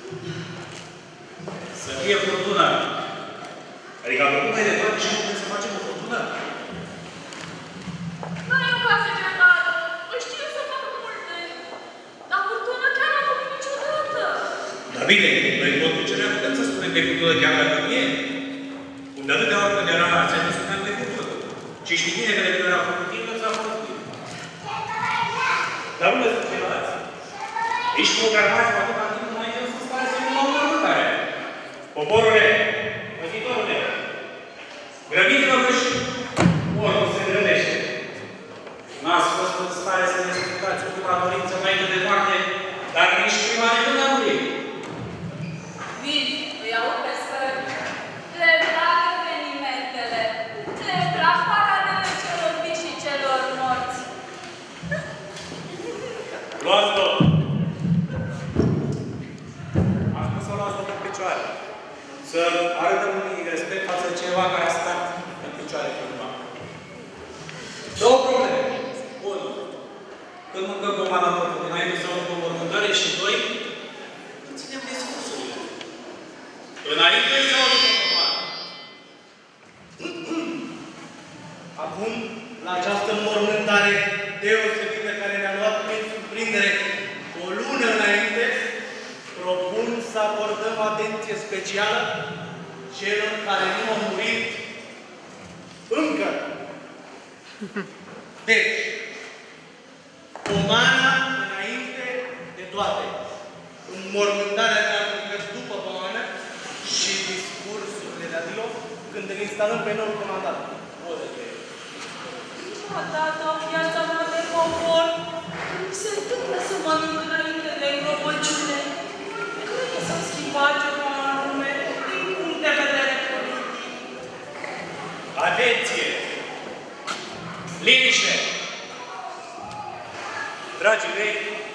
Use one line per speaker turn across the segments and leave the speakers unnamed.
Să fie furtună. Adică am făcut mai de toate și nu putem să facem o furtună?
N-ai o casă generală. Îl știu să fac multe. Dar furtună chiar n-am făcut niciodată.
Dar bine, noi tot ducerea putem să spunem că e furtună chiar dacă nu e. Cum de atâtea ori când era la țară, nu spuneam că e furtună. Și știi bine că de când era făcut timp, s-a fost timp. Dar unde sunt ceilalți? Ești programați cu atâta timp, mai eu să stare să nu mă următoare. Poporule, măzitorule, grăbiți-vă că și oricum se grăbește. N-ați fost în stare să ne explicați ultima dorință înainte de moarte, dar nici prima de când a murit.
Vin, îi aud pe scări. Le plac evenimentele. Le plac paradele celor vii și celor morți.
Luați loc! Am spus să luați loc în picioare. Să arătăm un respect față de cineva care a stat în picioare cândva. Două probleme. Unu. Când mâncăm comandatorul înainte să luăm cu mormântare și doi, să ținem discursurile. Înainte sau după comană?
Acum, la această mormântare deosebită care ne-a luat prin surprindere o lună înainte, propun să acordăm atenție specială celor care nu au murit încă. Deci, pomana înainte de toate. Înmormântarea de aplicați după pomană și discursurile de adio când îl instalăm pe noul comandant.
Odată în viața mea de popor, mi se întâmplă să mănânc înainte de îngropăciune. Cred că s-a schimbat ceva anume din punct de vedere politic.
Atenție! Liniște! Dragii mei,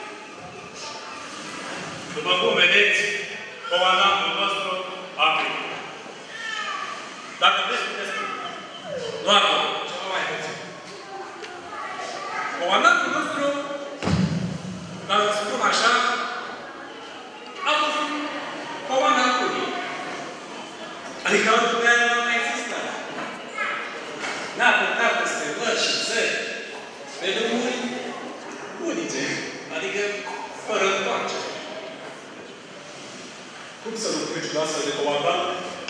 după cum vedeți, comandantul nostru a primit. Dacă vreți, puteți spune. Nu acum, ceva mai puțin. Comandantul nostru, ca să spun așa, a fost comandantul ei. Adică altul de aia nu mai există. N-a purtat peste lări și țări, pe drumuri unice, adică fără întoarcere. Cum să nu pleci la astfel de comandant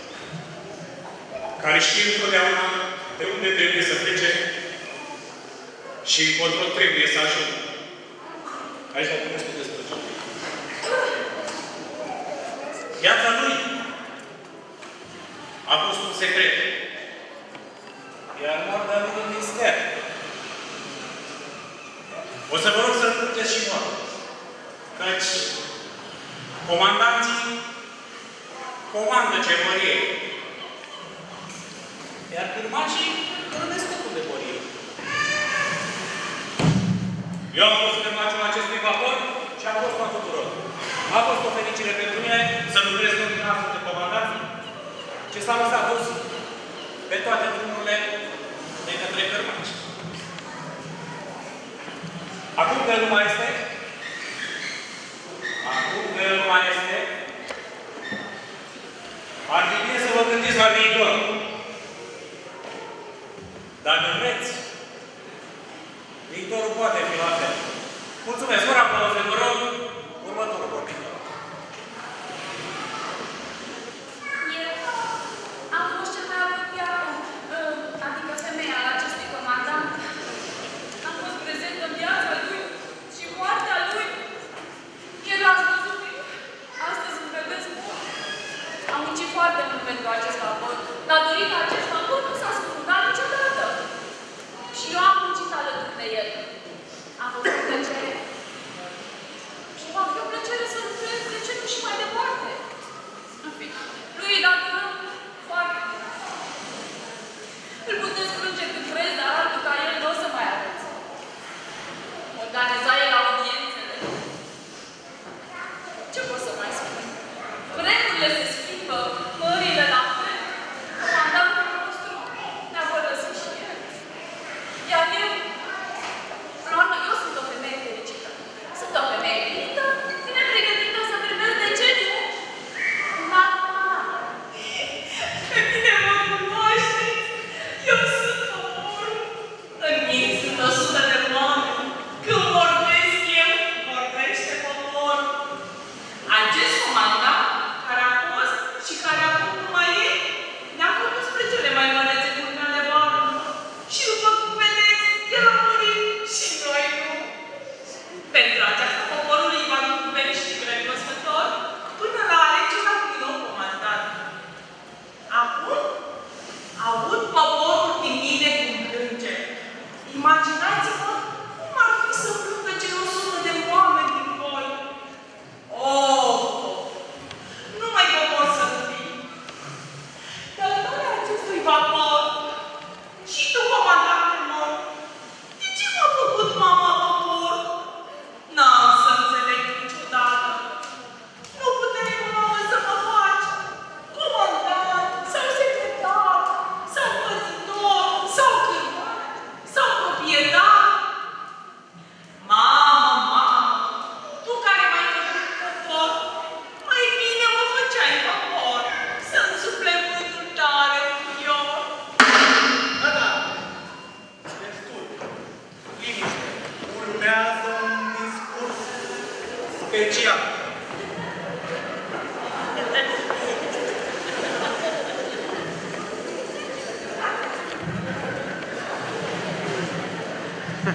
care știe întotdeauna de unde trebuie să plece și încotro trebuie să ajungă? Aici la puteți puteți plăcea. Viața lui a fost un secret. Iar moartea lui un mister. O să vă rog să-l puteți și moartea. Căci comandanții comandă ce vor ei. Iar cârmașii hrănesc totul de vor ei. Eu am fost cârmașul acestui vapor și am fost a tuturor. A fost o fericire pentru mine să lucrez în astfel de comandanți ce s-a lăsat dus pe toate drumurile de către cârmași. Acum că nu mai este, ar fi bine să vă gândiți la viitor. Dacă vreți, viitorul poate fi la fel. Mulțumesc! Fără aplauze, vă rog, următorul vorbitor.
Eu am fost cel mai apropiat, adică femeia acestui comandant. Am fost prezent în viața lui și moartea lui. El l-ați văzut. Astăzi îmi vedeți bun. Am muncit foarte mult pentru acest vapor, dar dorit acest vapor nu s-a scufundat niciodată.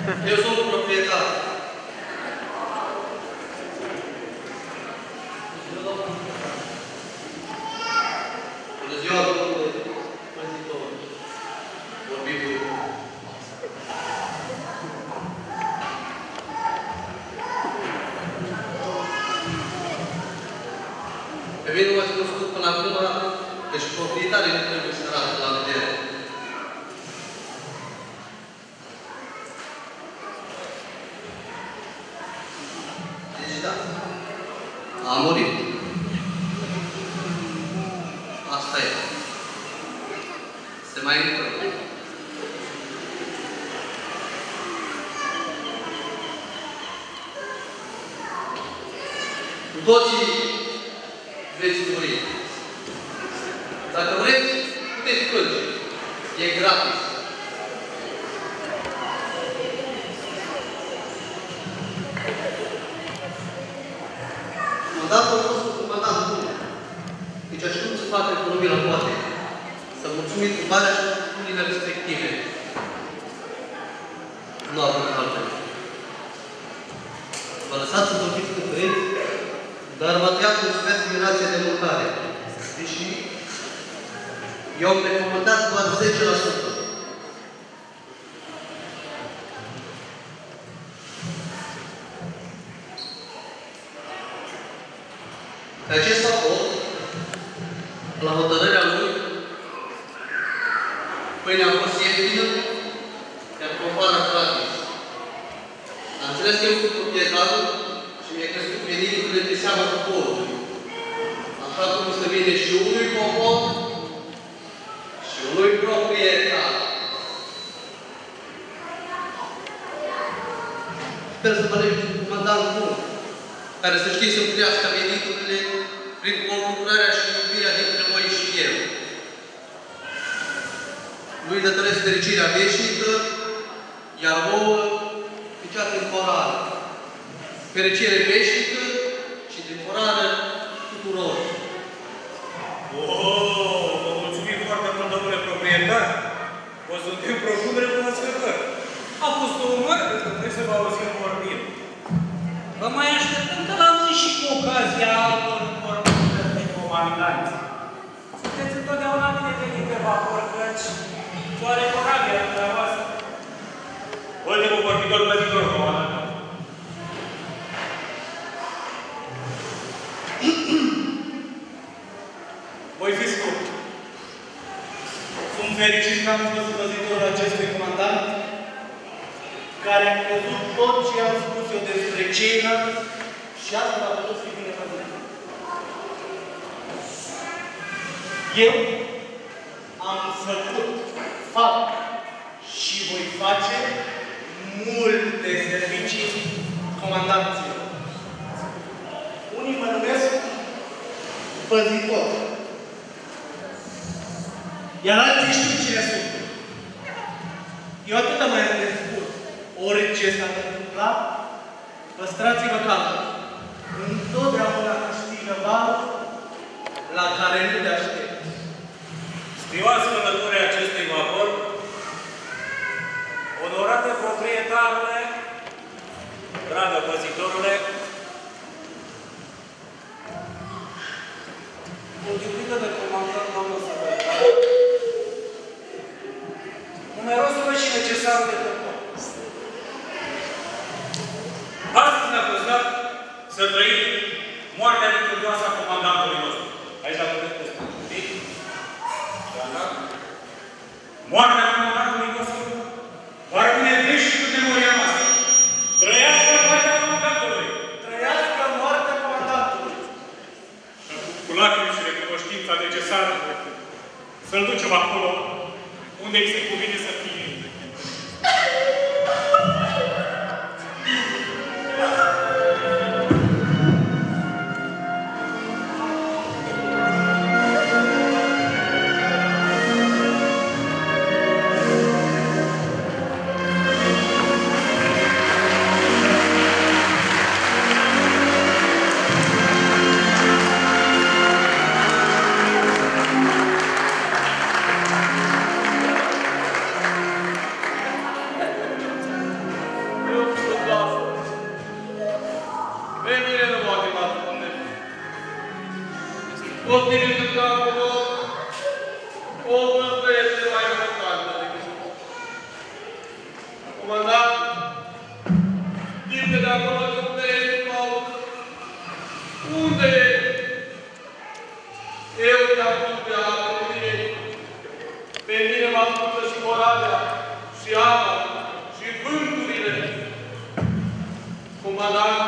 Eu sunt proprietar. Bună ziua, domnule păzitor. Vorbitul. Pe mine m-ați cunoscut până acum, deci proprietarii nu trebuie să arată la vedere. Deci da, a murit. Asta e. Se mai întâmplă. Cu toții veți muri. Dacă vreți, puteți plânge. E gratis. Mandatul a fost un mandant bun. Deci așa cum se face economia la poate. Să mulțumim cu barea și lucrurile respective. Nu avem altele. Vă lăsați să vorbiți cu părinți, dar v-a tăiat un sfert din rația de mâncare. Deși eu am recomandat doar 10%. Pe acest raport, la hotărârea lui, pâinea a fost ieftină, iar popoara gratis. Am înțeles că eu sunt proprietarul și mi-a crescut veniturile de seama poporului. Așa cum se vine și unui popor și unui proprietar. Sper să vă alegi un comandant bun, care să știe să împlinească veniturile prin conlucrarea și iubirea dintre voi și eu. Lui dătăresc fericirea veșnică, iar vouă cea temporară. Fericire veșnică și temporară tuturor.
Vă mulțumim foarte mult, domnule proprietar. Vă suntem profund recunoscători. A fost o onoare pentru noi să vă auzim vorbind.
Vă mai așteptăm că l-am zis și cu ocazia altor vorbiri de comandanți. Sunteți întotdeauna binevenit pe vapor, căci soare corabia dumneavoastră.
Ultimul vorbitor păzitor, comandant.
Voi fi scurt. Sunt fericit că am fost păzitorul acestui comandant, care a crezut tot ce am spus eu despre ceilalți și asta a putut fi bine păzit. Eu am făcut, fac și voi face multe servicii comandanților. Unii mă numesc păzitor. Iar alții știu cine sunt. Eu atâta mai am de spus. Orice s-ar întâmpla, păstrați-vă calmul. Întotdeauna câștigă valul la care nu te aștepți.
Stimați vânătorii acestui vapor, onorate proprietarule, dragă păzitorule,
Mulțumită de comandant, doamnă secretară, numerosele și necesare de tăpări.
astăzi ne-a fost dat să trăim moartea victorioasă a comandantului nostru. Aici am vorbit despre știi? Moartea comandantului nostru va rămâne veșnic în memoria noastră. Trăiască moartea comandantului!
Trăiască moartea comandantului!
Cu lacrimi și recunoștința necesară să-l ducem acolo unde îi se cuvine să fie.
potrivit în capul lor, o vârstă este mai importantă decât comandant, timp de acolo de unde ești, Paul, unde eu te-am pus pe apă, pe mine m-a spusă și corabia, și apa, și vânturile. Comandant,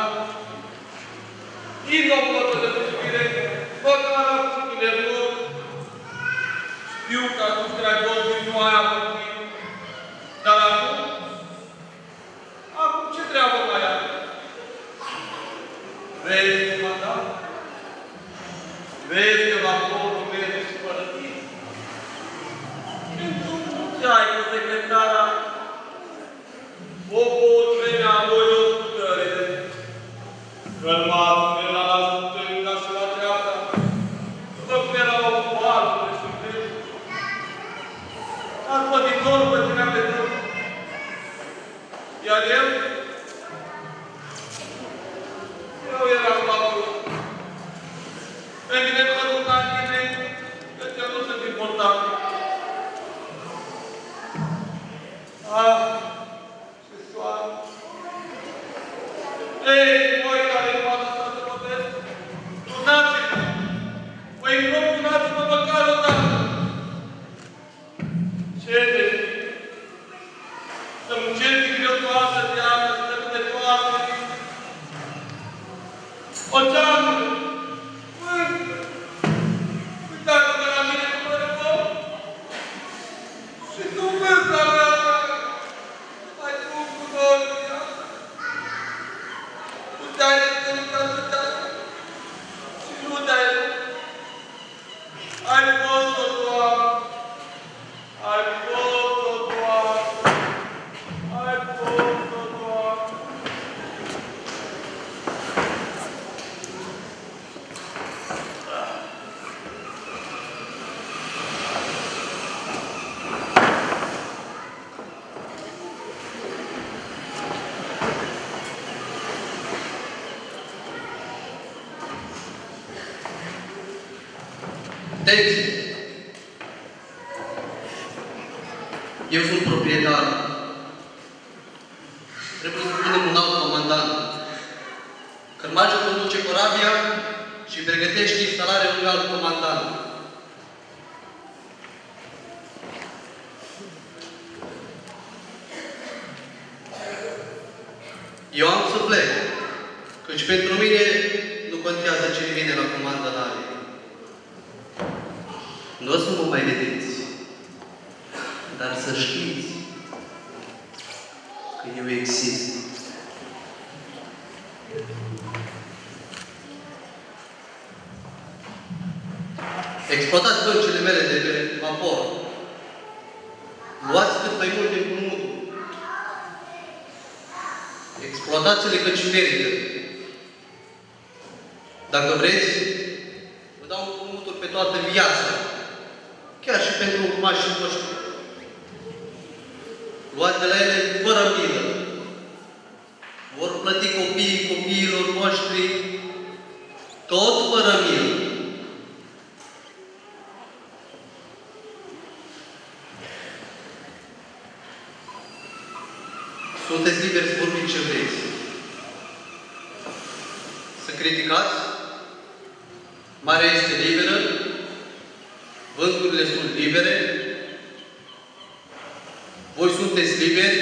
din o portă de privire, măcar acum nervos, știu că atunci când ai vorbit nu ai apărit, dar acum ce treabă mai ai? Vezi, comandant? Vezi că vaporul merge și fără tine? Pentru ce ai cu secretara? Poporul venea voi o scutărere. Cărmatul era la stânga și la dreapta, după cum era o poartă de suflet. Dar pătitorul mă ținea pe drum. Iar eu eram la urmă. Pe mine nu mă duca nimeni, căci eu nu sunt important. Ce soare! Ei, voi care m-a lăsat să vorbesc, sunați-mă! Voi rog, sunați-mă măcar o dată! Ce de știi? Să-mi încerci greu toată zeamă, să te toată! O geamă! Uitați-vă la mine cum mă răbău! Și tu vezi la mea! Ai tu cu noi viață! Puteai să te uitat și nu te-ai ai fost o Doamnă! Ai fost o Doamnă! Ai fost o Doamnă! Atenție! Eu sunt proprietar. Trebuie să punem un alt comandant. Cărmagiul conduce corabia și pregătește instalarea unui alt comandant. Eu am să plec, căci pentru mine nu contează cine vine la comanda navei. Nu o să mă mai vedeți, dar să știți că eu exist. Exploatați băncile mele de pe vapor. Luați cât mai multe împrumuturi. Exploatați-le căci merită. Dacă vreți, vă dau împrumuturi pe toată viața. Chiar și pentru mașini voștri. Luați de la ele fără milă. Vor plăti copiilor voștri tot fără milă. Sunteți liberi să vorbiți ce vreți. Să criticați. Marea este liberă. Vânturile sunt libere. Voi sunteți liberi.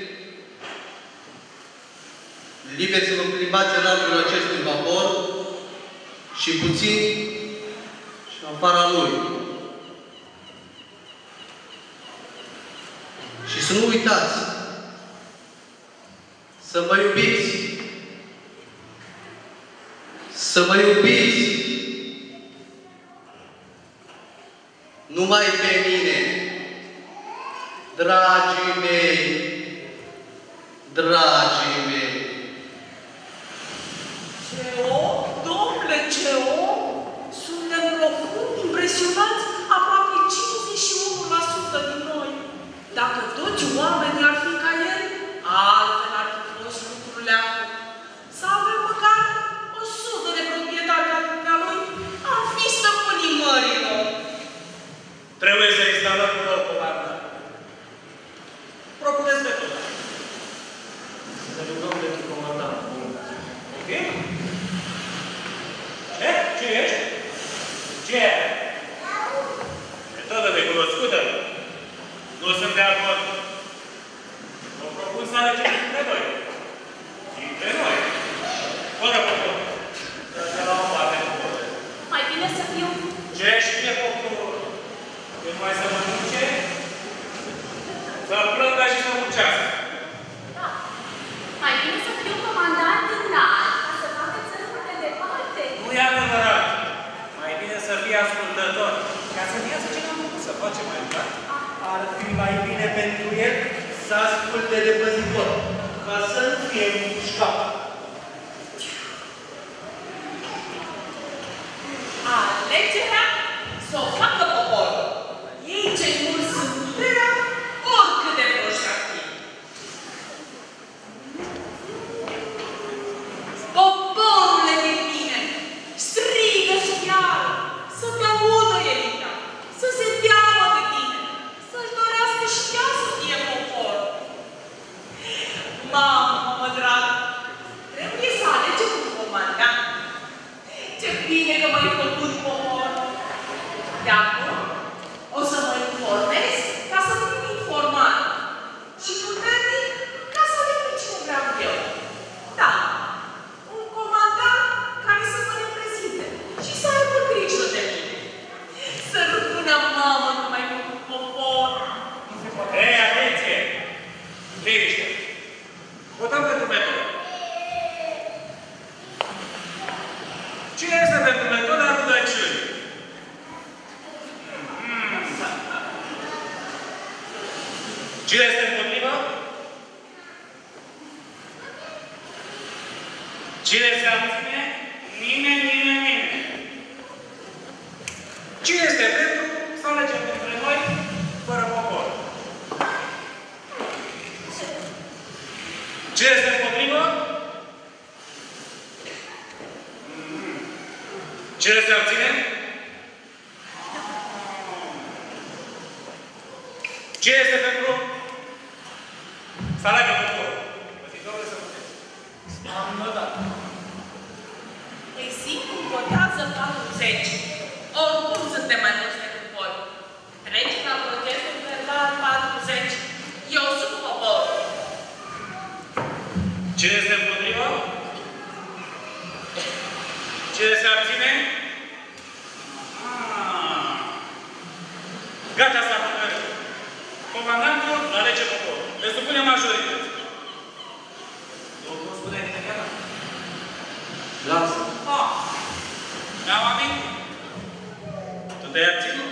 Liberi să vă plimbați în largul acestui vapor și puțin și afara lui. Și să nu uitați să mă iubiți. Să mă iubiți. Numai pe mine, dragii mei, dragii mei.
Ce om, domnule, ce om! Suntem profund impresionați aproape 51% din noi. Dacă toți oamenii ar fi ca el, altfel ar fi fost lucrurile acum. Să avem măcar 100 de proprietari ca dumnealui, am fi stăpâni
fie ascultător, ca să-mi iasă ce n-am făcut să facem mai mult.
Ar fi mai bine pentru el să asculte de păzitor, ca să nu fie mușcat.
Alegerea să o facă poporul. Ei cei mulți sunt puterea, oricât de proști ar fi. Poporule din mine, strigă-și iară, să te audă elita, să se teamă de tine, să-și dorească și ea să fie popor. Mamă, dragă, trebuie să alegem un comandant. Ce bine că m-ai făcut popor! De acum o să mă informez ca să fiu informat și puternic ca să devin ce vreau eu. Da, un comandant care să mă reprezinte și să aibă grijă de mine. Să nu pună mamă că m-ai făcut popor!
Ei, atenție! Liniște! Votăm pentru metodă. Cine este pentru metoda rugăciunii? Cine este împotrivă? Cine se abține? Nimeni. Cine este pentru? Să alegem între noi, fără popor. Cine este împotrivă? Cine se abține? Cine este pentru? Să aleagă poporul. Vă zic, domnule, să puteți.
Am notat.
Ei singur votează 40. Oricum suntem mai mulți decât voi. Treci la procesul verbal 40. Eu sunt poporul.
Cine este împotrivă? Cine se abține? Gata, s-a hotărât. Comandantul alege poporul. Le supune majorități. Domnul spune italiană?
Lasă.
Mi-am amintit. Tu te-ai abținut?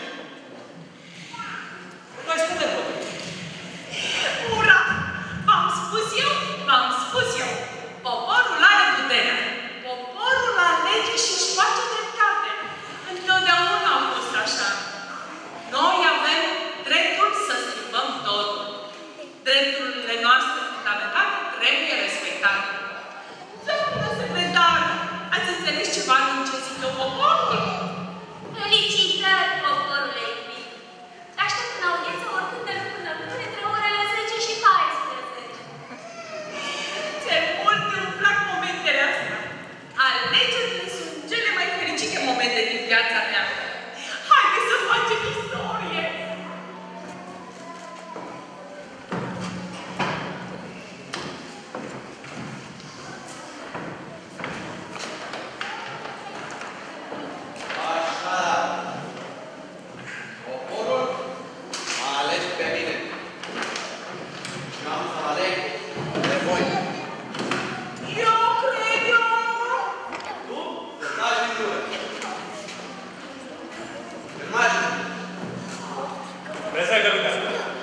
Noi spune votul.
Ura! V-am spus eu. Poporul are puterea. Poporul alege și își face dreptate. Întotdeauna a fost așa. Noi avem dreptul să schimbăm totul. Drepturile noastre fundamentale trebuie respectate. Doamnă secretar, ați înțeles ceva din ce zice poporul?
Felicitări, poporule iubit! Te aștept în audiență oricând de până între orele 10 și 14.
Ce mult îmi plac momentele astea! Alegerile sunt cele mai fericite momente din viața mea. Haideți să facem istorie!
Așa. Poporul a ales pe mine. Și am să aleg pe voi.
Eu cred.
Tu să taci din gură. Gărmagine.
Presecă, Lucas.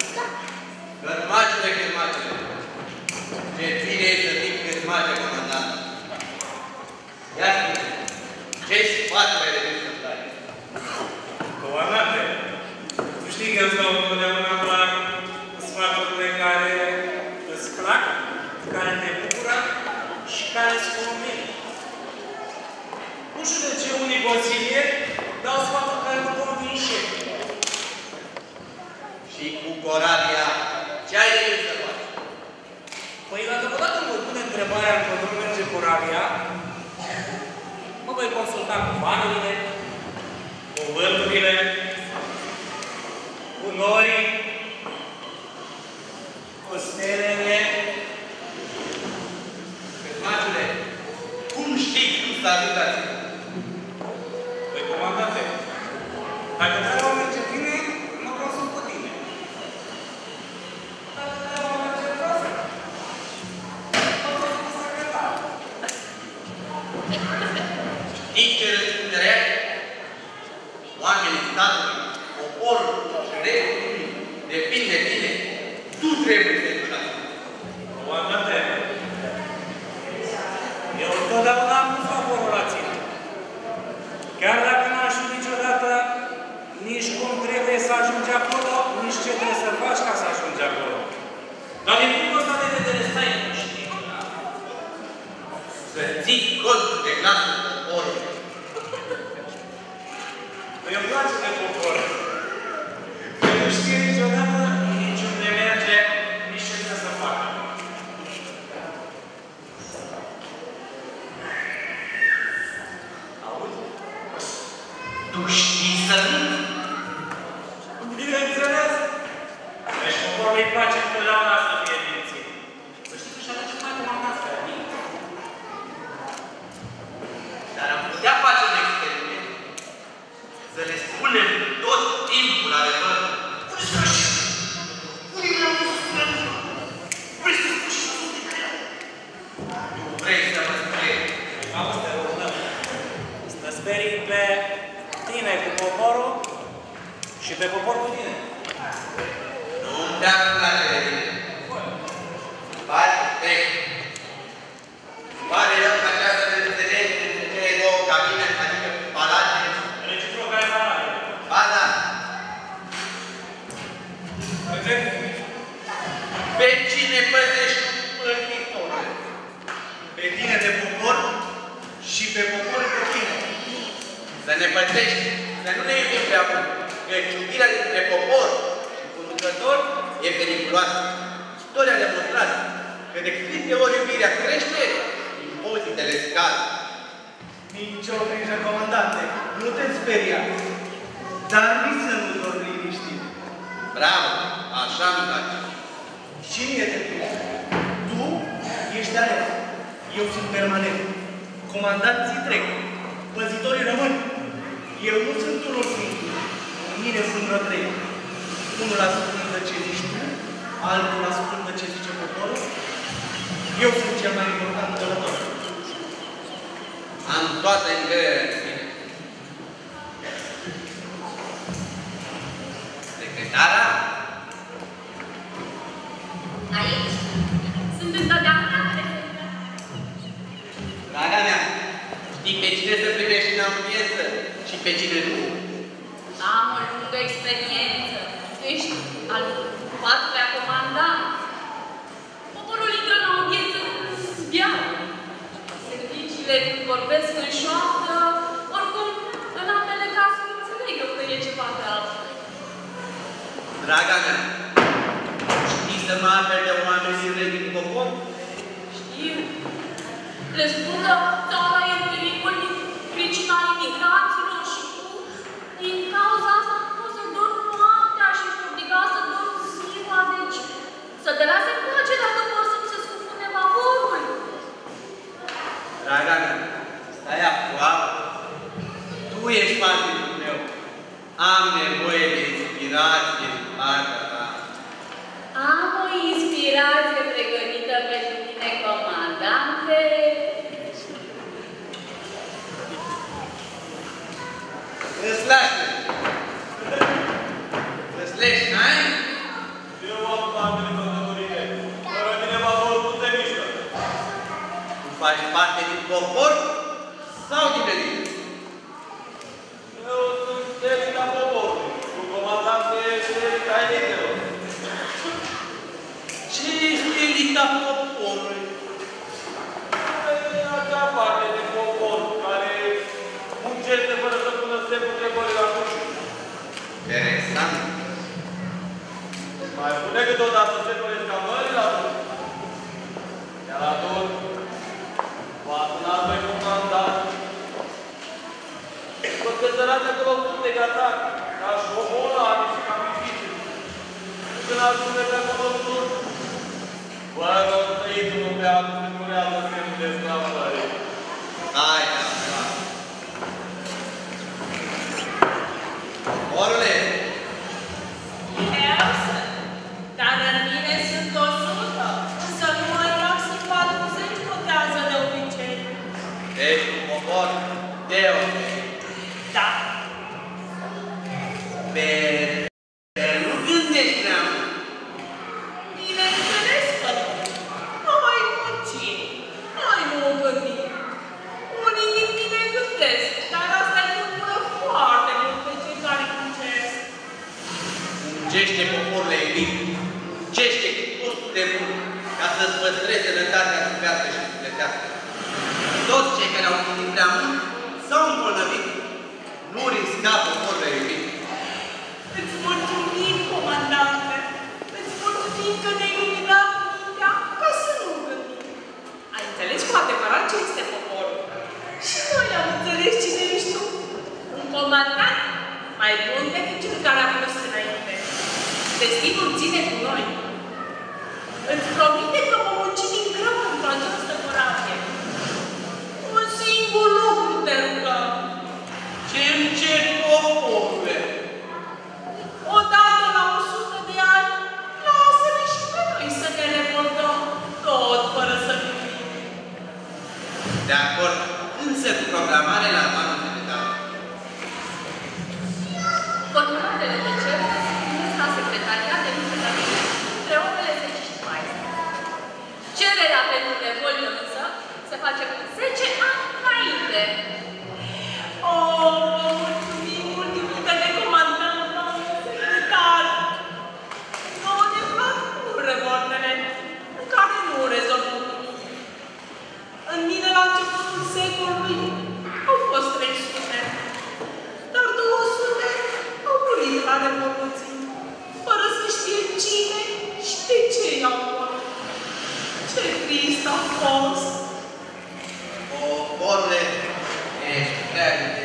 Gărmagine. Ce bine e să fii gărmagine, comandant. Ia spune, ce sfat mai devin să-mi dai?
Comandante, tu știi că îți dau întotdeauna doar sfaturile care îți plac, care te bucură și care îți convin. Nu știu de ce unii consilieri dau sfaturi care nu convin șefii.
Și cu corabia, ce ai de gând să faci?
Păi, dacă odată mă pune întrebarea încotro merge corabia, mă voi consulta cu valurile, cu vânturile, cu norii, cu stelele.
Gărmagine, cum știi tu să ajutați?
Păi, comandante, dacă treaba merge bine, mă consult cu tine. Dacă treaba merge prost, mă consult cu secretarul.
Știi ce răspundere? statului, poporul și restul lumii depind de tine, tu trebuie să-i duci la tine.
Comandante, eu întotdeauna am pus favorul la tine. Chiar dacă n-aș fi niciodată nici cum trebuie să ajungi acolo, nici ce trebuie să faci ca să ajungi acolo. Dar din punctul ăsta de vedere, stai liniștit.
Să ții cont de glasul poporului.
Îmi place de popor. Că nu știe niciodată nici unde merge, nici ce trebuie să facă. Auzi?
Tu știi să minți?
Bineînțeles! Deci poporul îi place întotdeauna să fie mințit. Să știi că și atunci mai comandați pe mine.
Dar am putea face un experiment. Să le spunem tot timpul adevăr. Unde să așa? Unde vreau să spunem? Vrei să spui și tu de greu? Tu vrei să mă spui?
Auzi, te rugăm. Să sperii pe tine cu poporul și pe popor cu tine.
Nu-mi dea place de tine. Pare trec. Pare rău că această înțelegere între cele două cabine, adică palatele.
Reciproca e palatele.
Ba da. Pe cine păzești mântuitorule?
Pe tine de popor și pe popor pe tine.
Să ne păzești, să nu ne iubim pe acum, că iubirea dintre popor și conducător e periculoasă. Istoria a demonstrat că de câte ori iubirea crește, impozitele scad.
Nici o grijă, comandante, nu te speria, dar nici să nu dormi liniștit.
Bravo, așa mi place.
Și mie te prind. Tu ești ales. Eu sunt permanent. Comandanții trec. Păzitorii rămân. Eu nu sunt unul singur. În mine sunt vreo trei. Unul ascultă ce zici tu, altul ascultă ce zice poporul. Eu sunt cel mai important călător.
Am toată încrederea în tine. Secretara?
Aici sunt întotdeauna prezentă.
Draga mea, știi pe cine să primești în audiență și pe cine nu?
Am o lungă experiență. Tu ești al patrulea comandant. Poporul intră în audiență zbiară. Serviciile vorbesc în șoaptă. Oricum, în ambele cazuri înțeleg eu că e ceva grav.
Draga mea, știi să mă aperi de oamenii răi din popor?
Știu. Le spun că țara e în pericol din pricina imigranților și tu, din cauza asta, nu poți să dormi noaptea și ești obligat să dormi ziua, deci să te lase în pace dacă vor să se scufunde vaporul.
Draga mea, stai aproape. Tu ești partidul meu. Am nevoie de inspirație din partea ta.
Am o inspirație pregătită pentru tine, comandante.
Îți lași. Îți leși, n-ai?
Eu am parte de căsătorie. Fără mine vaporul nu se mișcă.
Tu faci parte din popor sau din elite?
Eu sunt elita poporului. Cu comandante și elita elitelor.
Ce este elita poporului?
Acea parte din popor care muncește fără să pună semnul întrebării la cușă.
Interesant.
Mai spune câteodată se doresc ca mării la cușă. Iar atunci, va aduna pe comandant. Vă căsărați acolo sunt negatar, ca șobolani și ca mificii. Când ajunge pe acolo sus, vă rog să intră unul pe altul când durează semnul de sclavării.
Hai, da, da. Orule!
Eu sunt, dar în mine sunt 100, să nu mai maxim 40 contează de obicei.
Ești un popor deosebit.
Da.
slujește poporul iubit, muncește cu postul de mult, ca să-ți păstrezi sănătatea trupească și sufletească. Toți cei care au gândit prea mult s-au îmbolnăvit, nu risca poporul iubit.
Îți mulțumim, comandante! Îți mulțumim că ne-ai iluminat mintea ca să nu gândim. Ai înțeles cu adevărat ce este poporul? Și noi am înțeles cine ești tu. Un comandant mai bun decât cel care a fost înainte. Destinul ține cu noi. Îți promite că vom munci din greu pentru această corabie. Un singur lucru te rugăm.
Ce-mi cer poporule?
Odată la 100 de ani, lasă-ne și pe noi să ne revoltăm, tot fără să gândim.
De acord, însă cu programare la anul secretar.
Coordonatele de cer sunt la secretariat de lucrătorie între orele 10 și 14. Cererea pentru revoltă însă se face cu 10 ani înainte.
Mulțumim mulțumite de comandant, doamnă secretar! Nouă ne plac revoltele, în care nu rezolvăm nimic. În mine, la începutul secolului, au fost 300, dar 200 au murit la revoluții, fără să știe cine și de ce i-au murit. Ce trist a fost!
Poporule, ești prea gândit.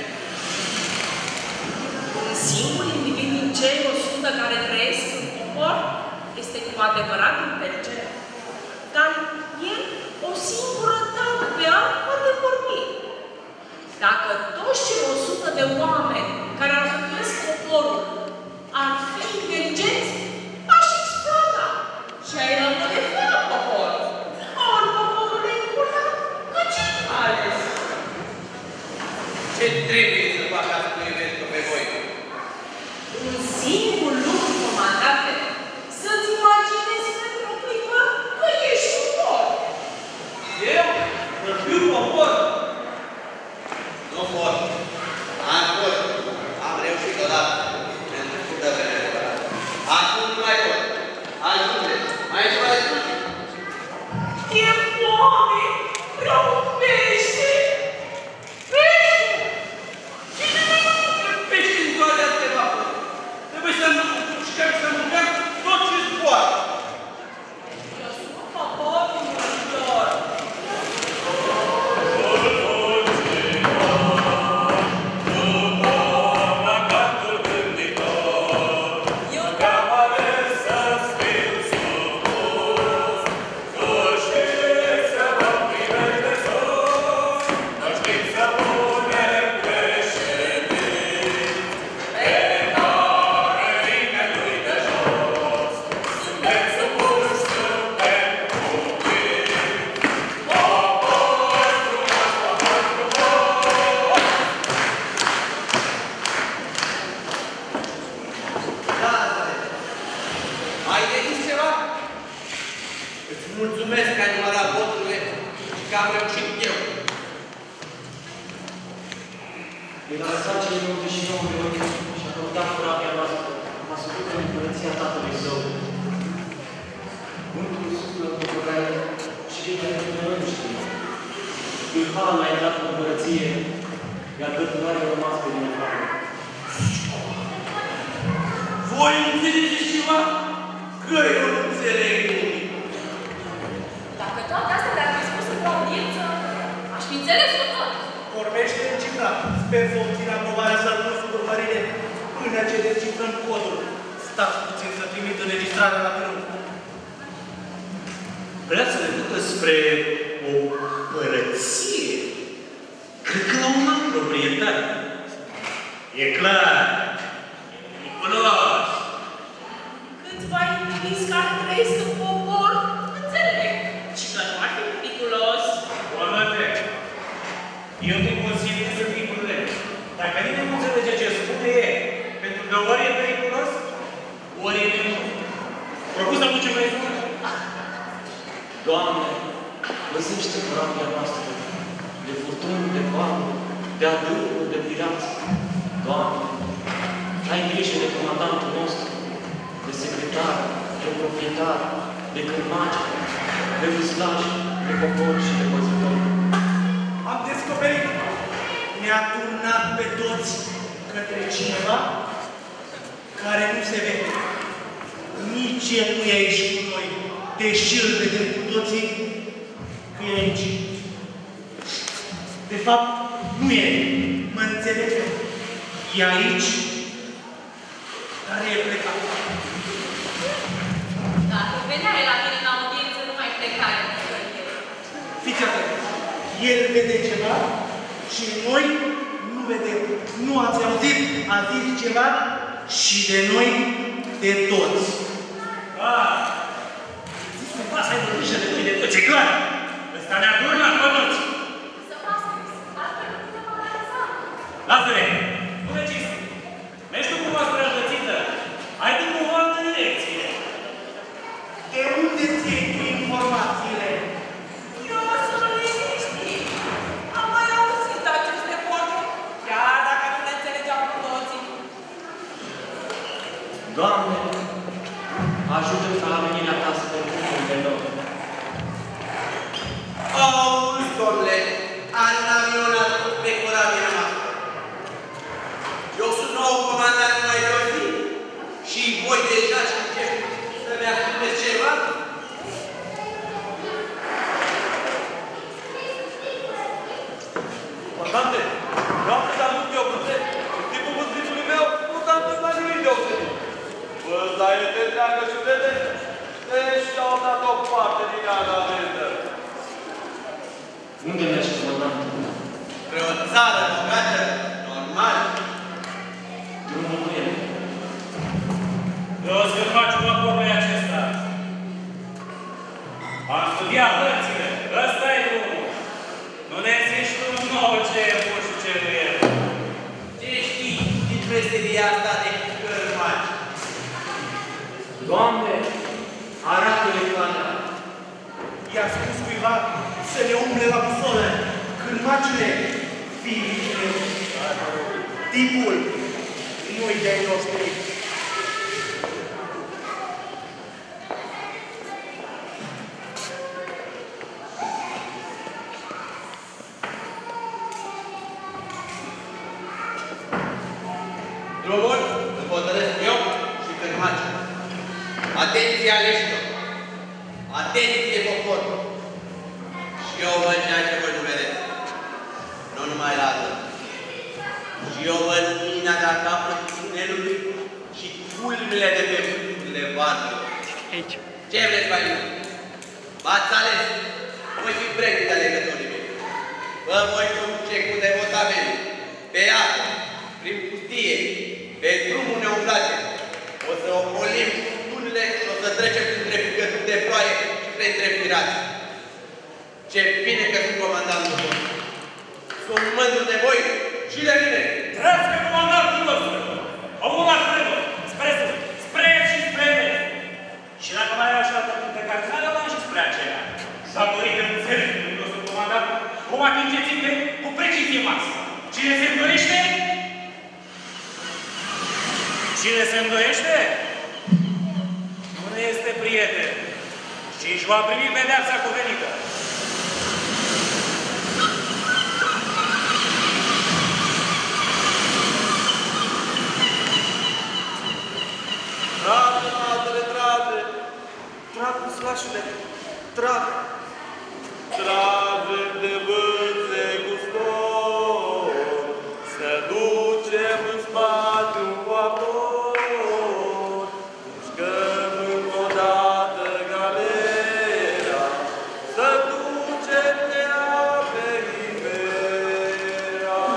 Un singur individ din cei 100 care trăiesc în popor este cu adevărat inteligent. Dar el o singură dată pe an poate vorbi. Dacă toți cei 100 de oameni care alcătuiesc poporul ar fi inteligenți, aș exploda și ai rămâne fără popor. Ori poporul e important, că ce ales?
Ce trebuie să fac ca să nu iubesc pe voi?
Un singur lucru, comandante, să-ți imaginezi pentru o clipă că ești popor.
Eu? Să fiu popor? Nu pot. Am fost. Am reușit odată. Pentru câtă vreme odată. Acum nu mai pot. Ajunge. Mai e ceva de spus?
E foame, vreau pește. Pește!
Cine mai mănâncă pește în ziua de azi de vapă? Trebuie să mâncăm tot ce zboară.
Eu sunt poporul muritor.
Ai de zis ceva? Îți mulțumesc că ai numărat voturile și că am reușit eu.
El a lăsat cei 99 de ochi și a căutat corabia noastră, a sucut în împărăția tatălui său. Vântul suflă în păcăraie și cei care nu știu. Ilhan a intrat în împărăție, iar gătănarea a rămas pe din afară.
Voi înțelegeți ceva? Că eu nu înțeleg nimic.
Dacă toate astea le-ar fi spus într-o audiență, aș fi înțeles-o tot.
Vorbește în cifrat. Sper să obțin aprobarea sărăcului urmărire până ce descifrăm codul. Stați puțin să trimit înregistrarea la birou.
Vrea să ne ducă spre o părăție. Cred că la un alt proprietar. E clar. Îi cunoști.
Câțiva indivizi care trăiesc în popor, înțeleg. Și că nu ar fi periculos.
Oameni, eu te consider să fii prudent. Dacă nimeni nu înțelege ce spune, e pentru că ori e periculos, ori e nebun. Propus să ducem la izolare.
Doamne, lăsește corabia noastră de furtuni, de valuri, de adâncuri, de pirați. Doamne, ai grijă de comandantul nostru. țară, de proprietari, de cârmaci, de uslași, de popor și de păzitori.
Am descoperit. Ne-a turnat pe toți către cineva care nu se vede. Nici el nu e aici cu noi, deși îl vedem cu toții că e aici. De fapt, nu e. Mă înțelege. E aici, dar e plecat.
Dacă veneai la mine în audiență, nu mai plecai.
Fiți atenți. El vede ceva și noi nu vedem. Nu ați auzit? A zis ceva și de noi, de toți.
Zis cumva să aibă grijă de noi de toți, e clar. Ăsta ne-a turnat pe toți.
Să faci scris, altfel nu putem analiza.
Lasă-le! Bună cinste! Mergi tu cumva spre rădățită? Ai tu cumva altă direcție?
De unde ți-ai tu informațiile?
Eu sunt liniștit. Am mai auzit aceste vorbe, chiar dacă nu le înțelegeam cu toții.
Doamne, ajută-mi ca la venirea ta să te bucur de noi.
Auzi, domnule, are un avion ascuns pe corabia noastră. Eu sunt nou comandant mai de o zi și voi deja și încep să-mi asculteți ceva?
Comandante, vreau să-ți aduc eu putere. În timpul văzduitului meu nu s-a întâmplat nimic deosebit. Văzda este întreagă și vedeți, și au dat o parte din ea la verde.
Unde mergi, comandant?
Spre o țară bogată, normal.
Drumul nu e.
Eu o să faci un acorul acesta. Am studiat hărțile. Ăsta e drumul. Nu ne zici tu nouă ce e bun și ce nu e.
Ce știi din meseria asta de cărmaci?
Doamne, arată-le calea.
I-a spus cuiva să ne umble la busolă. Cârmacile, fiile, tipul, nu-i de-ai noștri.
Drumul îl hotărăsc eu și cârmacii. Atenție aleșilor! Atenție popor! Și eu văd ceea ce voi nu vedeți. Nu numai lasă. Și eu văd mina de-a capăt tunelului și culmile de pe vârfurile vardului. Ce vreți mai mult? V-ați ales? Voi fi pregătiți de alegătorii mei. Vă voi conduce cu devotament, pe apă, prin pustie, pe drumul neumblate. O să ocolim tunele și o să trecem printre picături de ploaie și printre pirați. Ce bine că sunt comandantul vostru. Sunt mândru de voi și de mine.
Trăiască comandantul nostru! Omul la frână! Spre sus! Spre est și spre vest! Și dacă mai ai așa pe care ți-a luat și spre aceea. Datorită înțelepciunii nostru comandant, vom atinge ținte cu precizie maximă. Cine se îndoiește? Cine se îndoiește? Nu ne este prieten și își va primi pedeapsa cuvenită.
Trage, matele, trage! Trag, slașule, trag! Trage de vânt gustor, să ducem în spate un vapor, mișcăm încă o dată galera, să ducem de ape Rivera.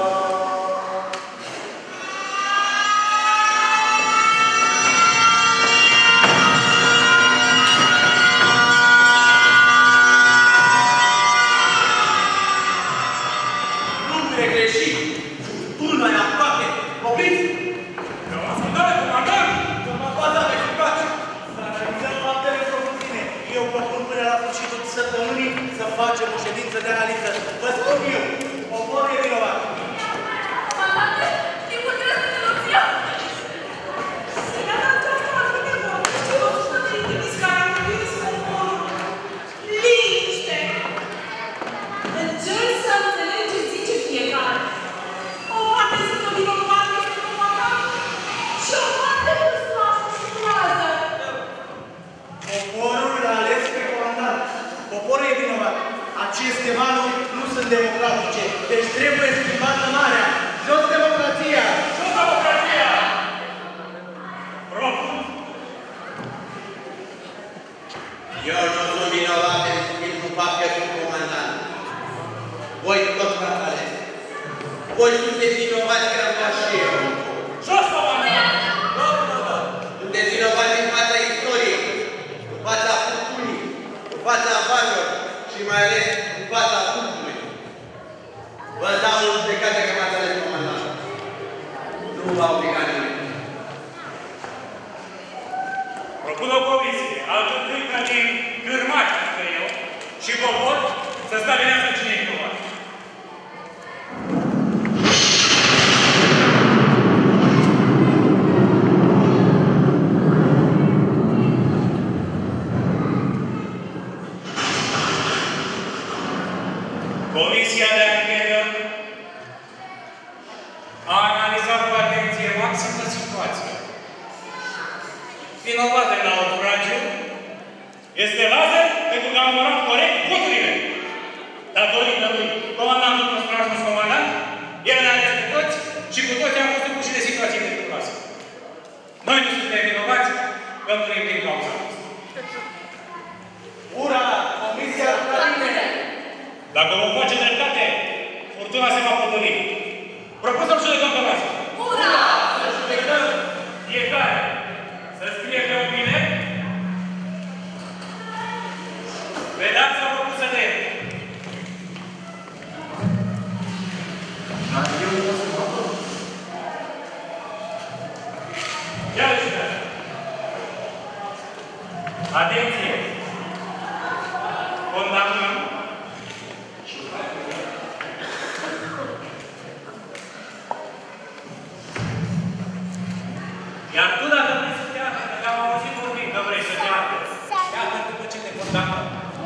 va obliga nimeni.
Propun o comisie, alcătuită ca din cârmași, adică eu, și popor, să stabilească cine e vinovat. Comisia de anchetă a analizat cu atenție maximă situația. Vinovat de naufragiu este Lazar pentru că a numărat corect voturile. Datorită lui comandantul nostru ajuns comandant, el ne-a ales pe toți și cu toți am fost puși de situații periculoase. Noi nu suntem vinovați că murim din cauza noastră.
Ura! Comisia Ucraine!
Dacă vom face dreptate, furtuna se va potoli. Propun să-l judecăm pe Lazar.
Ura!
Să judecăm!
Fiecare să scrie pe un bilet pedeapsa propusă de el.
Dar eu nu sunt acolo.
Ia uite! Atenție! Condamnăm iar tu, dacă vrei să te arde, că am auzit vorbind că vrei să te arde, iată după ce te condamnăm.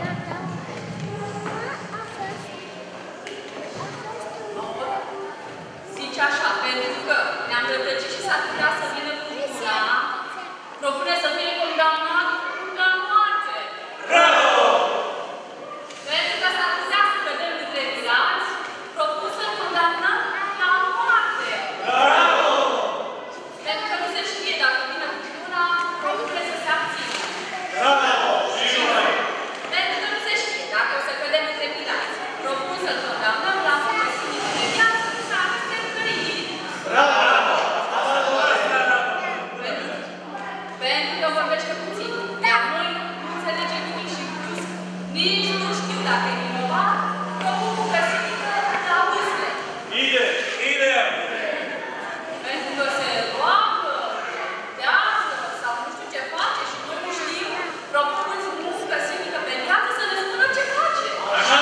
Zice așa, pentru că ne-am rătăcit și s-ar putea să vină furtuna, propune să fie condamnat la moarte.
Bravo!
Pentru că s-ar putea să cădem între vilați, propun să condamnăm la moarte.
Bravo!
Pentru că nu se știe dacă vine furtuna, propune să se abțină.
Bravo! Și noi!
Pentru că nu se știe dacă o să cădem între vilați, propun să condamnăm la muncă sinică de viață și aceste trăiri.
Bravo!
Pentru că vorbește puțin. Iar noi nu înțelegem nimic și plus. Nici nu știu dacă e vinovat, propun muncă sinică la vâsle.
Ideea!
Pentru că se roagă, deasă sau nu știu ce face și noi nu știm, propun muncă sinică pe viață să ne spună ce face.
Așa!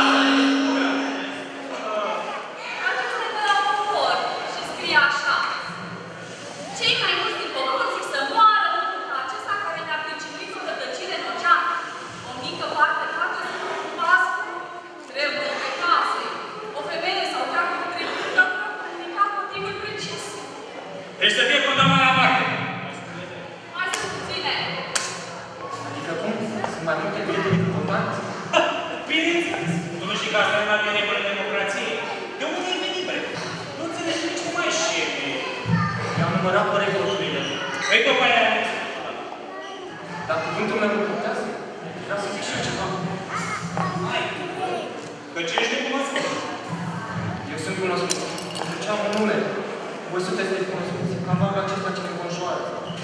Acesta e de la popor și scrie așa. Cei mai mulți din popor zic să moară lucrul acesta care ne-a pricinuit o rătăcire în ocean. O mică parte poate să nu un pas trebuie pe case. O femeie sau chiar cu trecută comunicat motivul precis.
Deci să fie condamnat la moarte.
Mai sunt puține.
Adică cum? Sunt mai multe bilete decât contați?
Bineînțeles! Tu nu știi că asta nu avea nevoie de democrație. De unde ai venit, bre? Nu înțelegi nici cum ai șefe.
Eu am numărat corect voturile.
Păi după aia...
Dar cuvântul meu nu contează? Vreau să zic și eu ceva.
Hai! Că ce ești necunoscut?
Eu sunt cunoscut. Deci am un nume. Voi sunteți necunoscuți. Cam valul acesta ce ne înconjoară.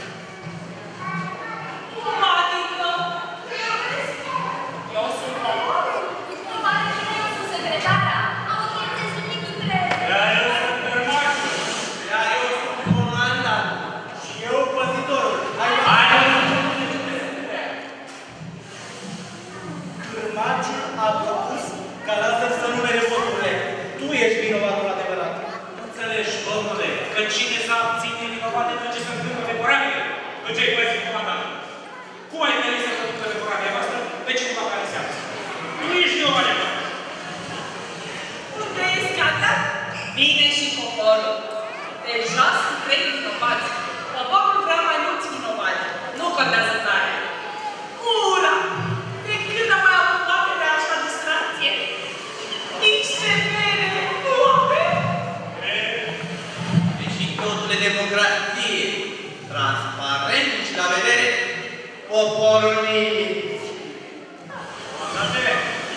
Cum adică? Eu sunt popor. Nu pare că eu sunt secretara. Audiențe sunt între...
Iar eu sunt cârmașul.
Iar eu sunt comandant. Și eu păzitorul.
Hai!
Cârmaciul a propus ca Lazar să numere voturile. Tu ești vinovatul adevărat.
Înțelegi, domnule, că cine s-a abținut e vinovat de tot ce se întâmplă pe corabie? Tu ce-ai păzit comandant? Cum ai venit să te ducă pe corabia voastră pe cineva care se abține? Nu ești vinovat de asta.
Unde e scandal? Vine și poporul. Deja sunt 3 vinovați. Poporul vrea mai mulți vinovați. Nu contează tare. Ura! De când am mai avut parte de așa distracție? Nici severe nu avem.
Deci totul e democrație. Transparent și la vedere poporul nimic.
Comandante,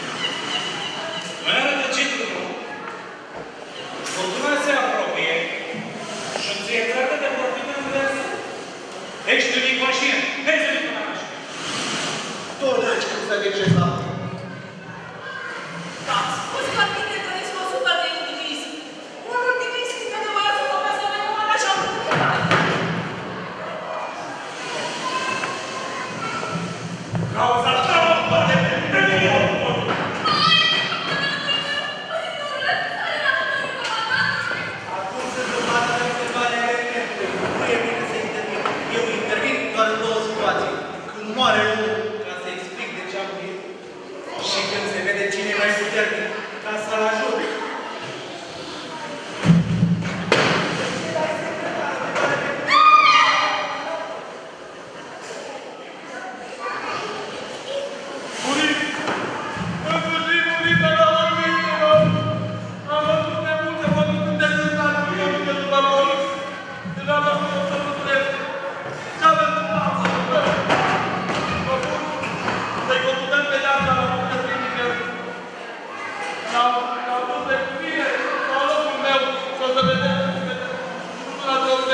mână rătăcitul, furtuna se apropie și îți e trată de vorbit în viață. Deci tu e conștient. Hai să fii până așa.
Tu nu știi cum să mergi la
Am spus că mine trăiesc 100 de indivizi. Unul din ei scrie că voia să vorbesc de mai așa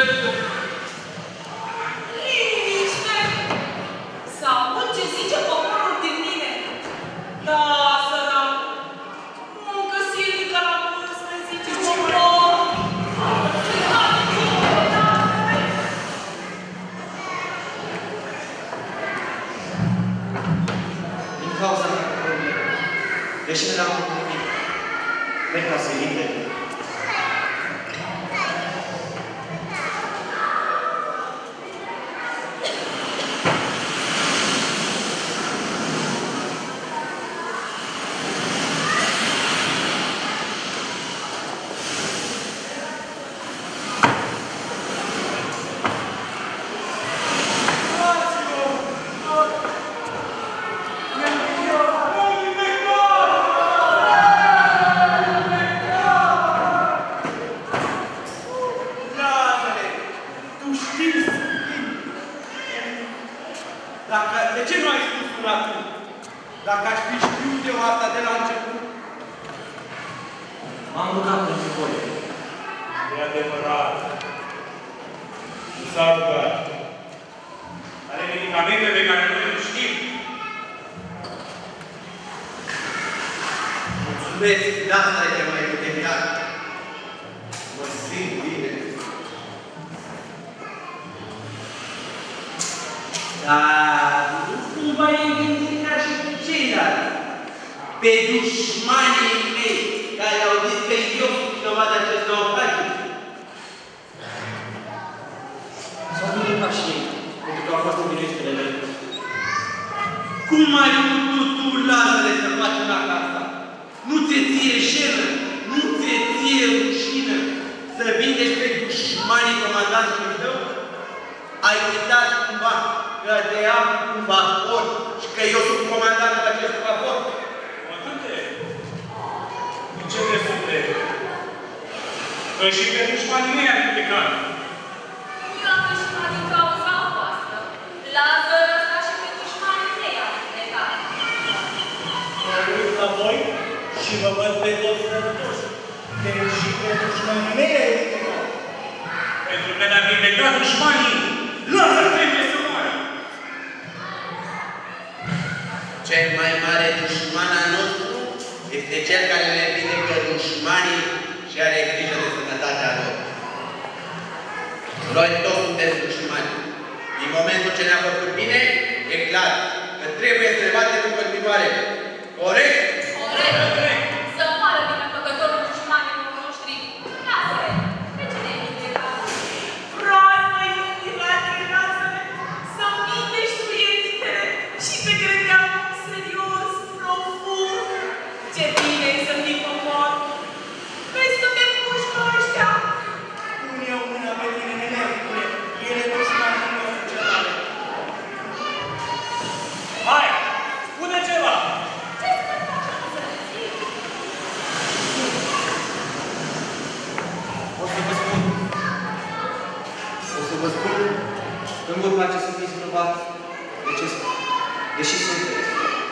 vezi.
Liniște! Să aud ce zice poporul din mine. Da, sărac. Muncă silnică la vârstă, zice popor.
Din cauza mea, deși nu le-am făcut nimic, merg ca să-i vinde.
De ce nu ai spus până acum? Dacă aș fi știut eu asta de la început?
M-am rugat pentru voi.
E adevărat. Nu s-a rugat. Are medicamente pe care noi nu știm.
Mulțumesc, Lazare, că m-ai întemniat. Mă simt bine. Dar nu cumva e gândit ca și pe ceilalți. Pe dușmanii mei, care au zis că eu sunt vinovat de acest naufragiu.
S-au gândit ca și ei, pentru că au fost învinuitele mele.
Cum ai putut tu, Lazare, să faci una ca asta? Nu ți-e ție jenă, nu ți-e ție rușină să vindești pe dușmanii comandantului tău? Ai uitat cumva că te am un vapor și că eu sunt comandantul acestui vapor?
Comandante, în ce te superi? Că și pe dușmanii mei ai implicat.
Nu am dușman din cauza voastră. Lazar ăsta și pe dușmanii mei am vindecat.
Mă uit la voi și vă văd pe toți sănătoși. Deci și pe dușmanii mei ai vindecat.
Pentru că ne-a vindecat dușmanii, Lazar trebuie să moară.
Cel mai mare dușman al nostru este cel care le vindecă dușmanii și are grijă de sănătatea lor. Noi toți suntem dușmani. Din momentul ce ne-a făcut bine, e clar că trebuie să le batem în continuare. Corect?
Corect. Să moară binefăcătorul dușmanilor noștri. Lazare, pe ce ne-ai vindecat?
Frate, măi, Lazare, să mintești tu elitele și te credeam serios, profund. Ce bine e să fii popor. Vezi că te puși ca ăștia.
Pun eu mâna pe tine, nemericule. Ele dușmanii noștri ce tare.
Hai, spune ceva!
Ce să facem să le zic?
O să vă spun. O să vă spun că nu vă place să fiți vinovat de ce sunt. Deși sunteți.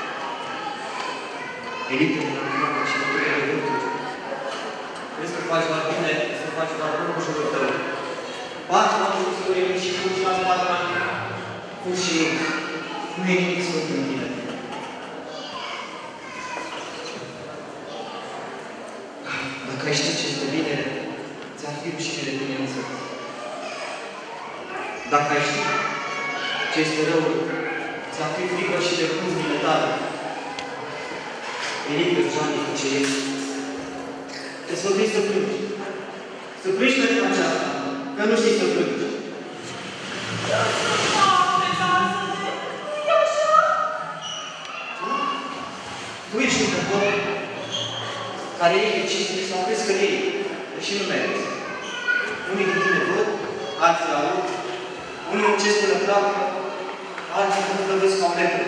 Elitele la mână și bătute de vânturi. Crezi că faci doar bine, să faci doar bun în jurul tău. Bați la muzicorii și fugi la spate la mine. Fugi și ei. Nu e nimic sfânt în tine. Dacă ai ști ce este bine, ți-ar fi rușine de tine însă. Dacă ai ști ce este rău, ți-ar fi frică și de cruzile tale. Elită, Johnny, ce ești? Te sfătuiești să plângi. Să plângi pentru aceasta, că nu știi să plângi.
Doamne, Lazare, e așa?
Tu ești un popor care ei e cinste sau crezi că ei, deși nu meriți. Unii din tine văd, alții aud, unii muncesc până placă, alții nu plăvesc ca un lepre.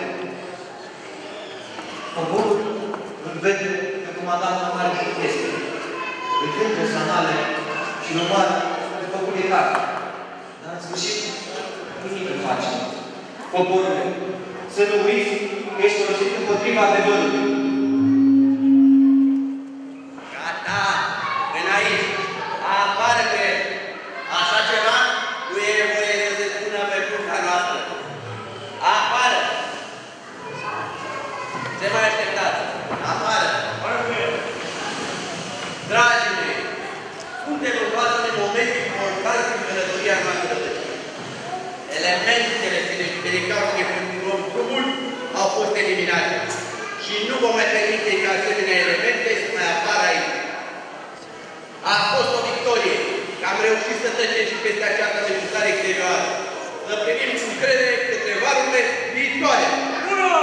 Poporul îl vede pe comandantul mare cât este. Îl cântă sanale și îl omoară după cum e carte. Dar în sfârșit, nimic îl face. Poporul, să nu uiți că ești folosit împotriva adevărului.
Gata! Veni aici! Afară de el! Așa ceva
din cauza de continuăm drumul au fost eliminate. Și nu vom mai permite ca asemenea elemente să mai apară aici. A fost o victorie, că am reușit să trecem și peste această amenințare exterioară. Să privim cu încredere către valurile viitoare.
Ura!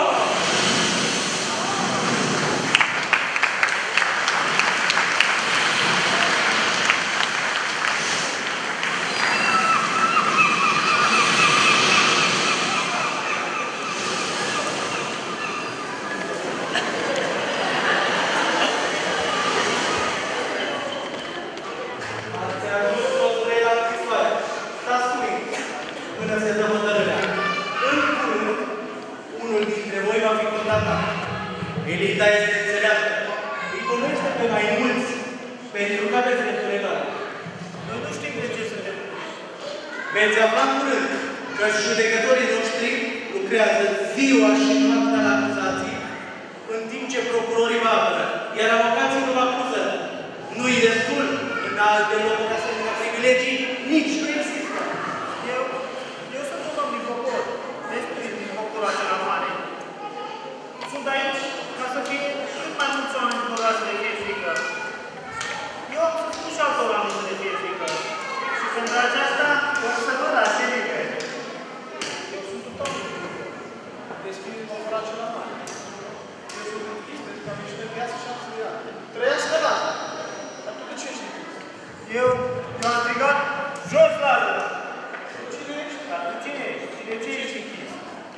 Elita este înțeleaptă. Îi cunoaște pe mai mulți, pentru că aveți dreptul legal. Noi nu știm de ce suntem. Veți afla în curând că judecătorii noștri lucrează ziua și noaptea la acuzații, în timp ce procurorii vă apără, iar avocații nu vă acuză. Nu-i destul în alte locuri asemenea privilegii, nici nu există.
Eu sunt un om din popor, despre din poporul acela mare. Sunt aici ca să fie cât mai mulți oameni bogați de fie frică. Eu am spus și altor oameni să le fie frică. Și pentru aceasta o să vă la serică. Eu sunt un om din popor, despre din poporul acela mare. Eu sunt un chis pentru că am ieșit de viață și am strigat. Trăiască la asta. Dar tu de ce ești? Eu am strigat jos la rând. Cine ești? Dar tu cine ești? Și de ce ești închis?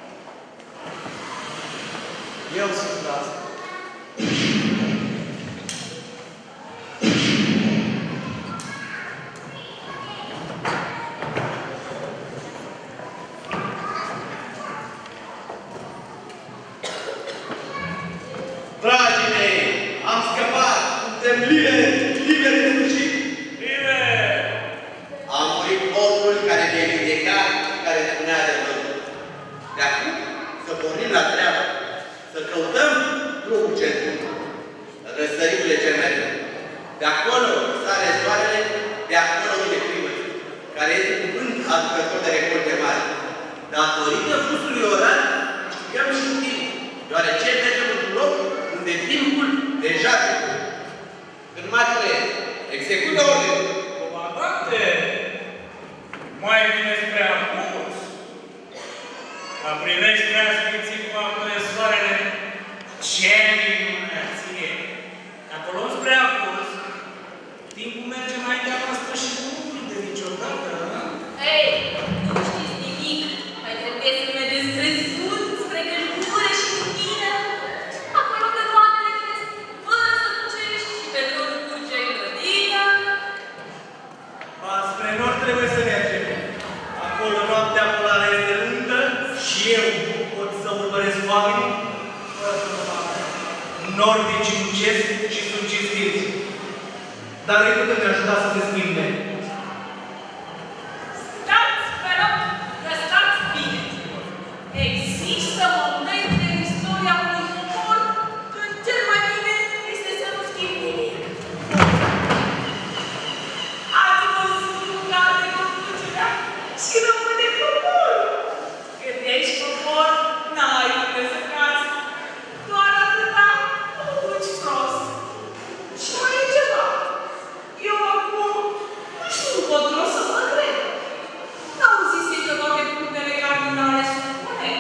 Eu sunt asta.
Dragii mei, am scăpat, suntem liberi în sfârșit.
Liberi!
Am murit omul care ne vindeca, care ne spunea adevărul. De acum, să pornim la treabă, să căutăm drumul cel bun, răsăritul cel mai bun. De acolo sare soarele, de acolo vine primul, care este cuvânt aducător de recolte mari. Datorită fusului orar, câștigăm și timp, deoarece mergem într-un loc unde timpul deja trecut. Când Matule execută ordinul.
Comandante, mai bine spre apus. Ca privești prea sfinții cum apune soarele, ce minunăție! Dacă luăm spre apus, timpul merge înaintea noastră și nu de niciodată, nu?
Ei, nu știți nimic. Mai trebuie să mergeți trezut spre căldură și lumină. Acolo pe oameni cresc, fără să ducești și pe drum duce în grădină.
Ba, spre nord trebuie să mergem. Acolo noaptea polară este lungă și eu pot să urmăresc oamenii fără să mă fac. Nordici muncesc și sunt cinstiți. Dar îi putem ne ajuta să se schimbe.
Stați, vă rog, că stați bine. Există momente în istoria unui popor când cel mai bine este să nu schimbi nimic. Ați văzut care de conducerea și rămâne popor. Când ești popor, n-ai unde să cazi. Doar atâta o duci prost. Și mai e ceva. Eu acum nu știu încotro să mă cred. N-auziți că toate punctele cardinale sunt bune?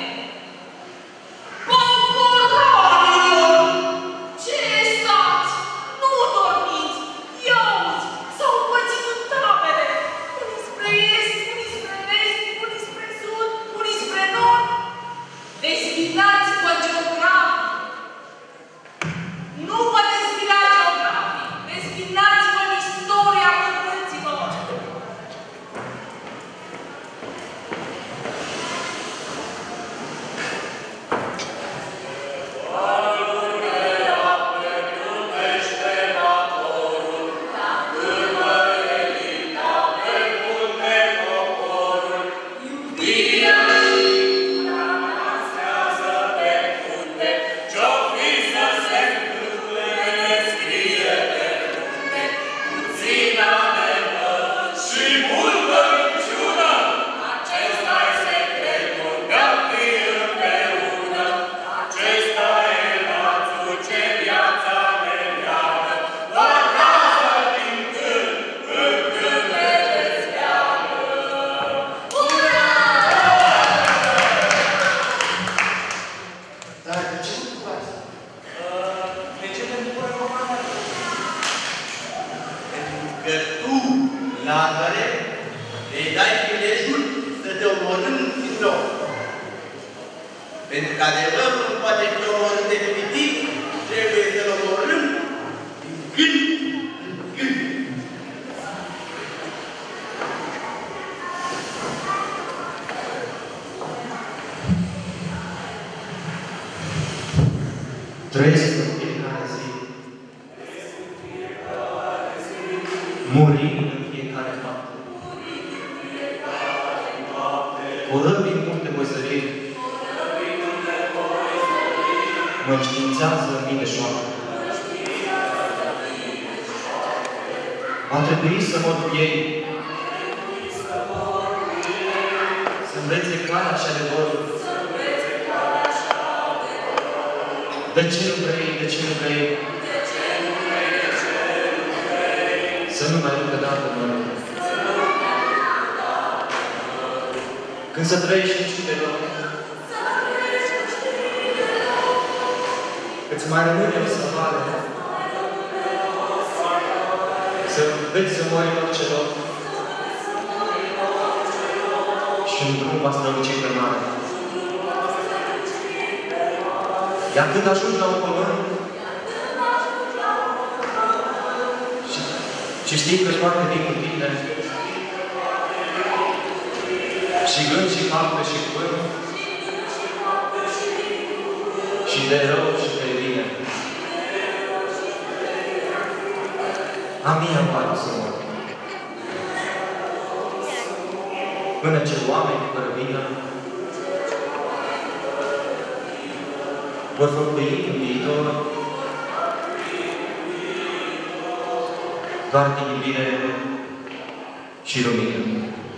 Poporanilor! Ce stați? Nu dormiți! Ia-uți! S-au împărțit în tabere! Unii spre est, unii spre vest,
Pentru că adevărul nu poate fi omorât definitiv, trebuie să-l omorâm din gând în gând.
Trăiesc în fiecare zi. Murim în fiecare noapte. Urât din multe văzăriri. Mă înștiințează în mine șoaptă. Va trebui să mor cu ei. Să învețe calea și adevărul. De ce nu vrei? De ce nu vrei? Să nu mai încă dată noi. Când să trăiești nu știi de rău. Îți mai rămâne o salvare. Să înveți să mori în orice loc. Și un drum va străluci pe mare. Iar când ajungi la un pământ și știi că foarte vii cu tine și gând și fapte și cuvânt și de rău și de bine. A mie îmi pare să mor. Până ce oameni fără vină vor făcui în viitor doar din iubire și lumină.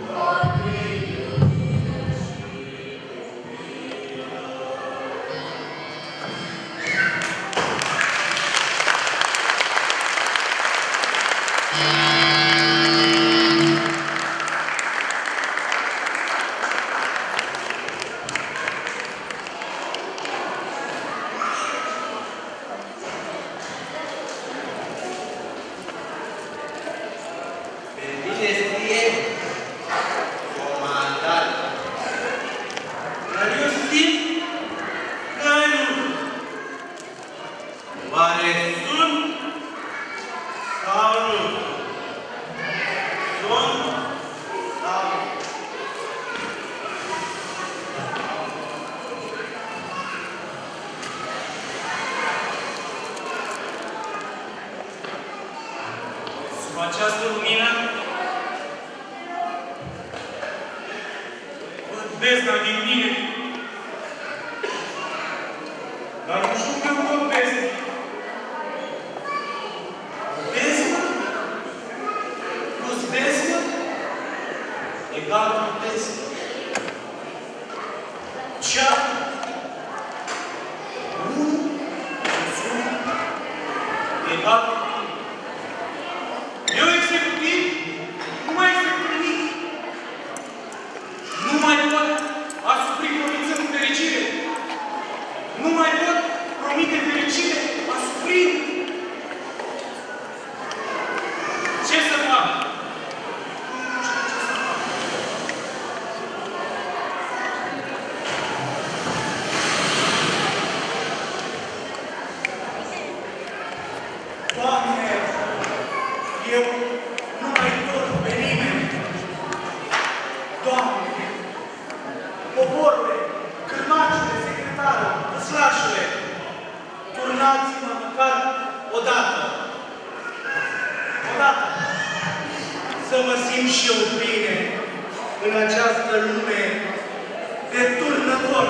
Această lumină văd bezna din mine, dar nu știu că văd bezna. Bezna plus bezna egal cu bezna. Cea 1 plus 1 egal cu eu executiv, nu mai execut nimic. Nu mai pot asupri promițând fericire. Nu mai pot promite fericire asupri. Ce să fac? Nu știu ce să fac. Doamne! Eu nu mai tot pe nimeni. Doamne, poporule, cârmaciule, secretară, păslașule, turnați-mă măcar odată. Odată. Să mă simt și eu bine în această lume de turnător.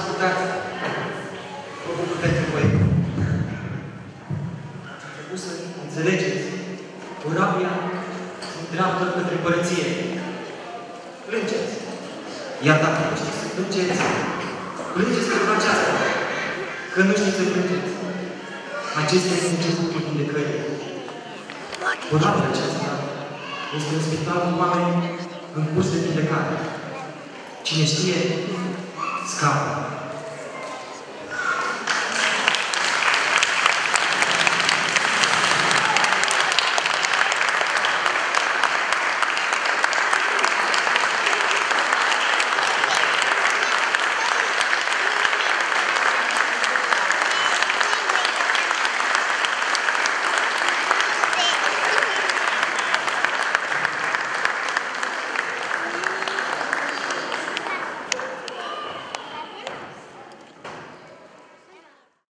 ascultați, mă bucur pentru voi. Trebuie să înțelegeți, corabia se îndreaptă către părăție. Plângeți. Iar dacă nu știți să plângeți, plângeți pentru aceasta. Că nu știți să plângeți. Acesta este începutul vindecării. Corabia aceasta este un spital cu oameni în curs de vindecare. Cine știe, scapă.